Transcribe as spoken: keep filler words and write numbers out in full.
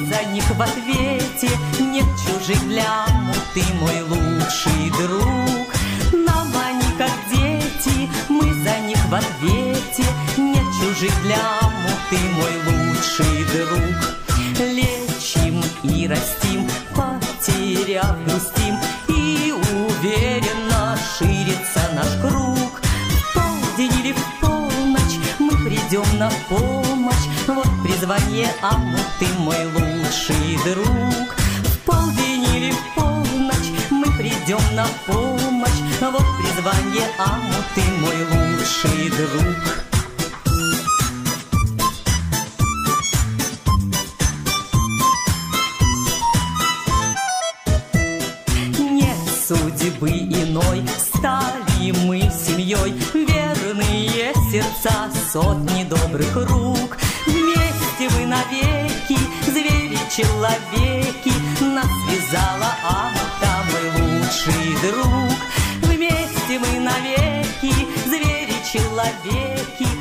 за них в ответе. Нет чужих для Аму, ты мой лучший друг. Нам они как дети, мы за них в ответе. Нет чужих для Аму, ты мой лучший друг. Лечим и растим, потеряв грустим, и уверенно ширится наш круг. В полдень или в полночь мы придем на помощь. Вот призвание Аму, ты мой лучший друг. В полдень или в полночь мы придем на помощь. Вот призвание Аму, ты мой лучший друг. Судьбы иной стали мы семьей, верные сердца, сотни добрых рук. Вместе мы навеки, звери-человеки, нас связала Амута, мой лучший друг. Вместе мы навеки, звери-человеки,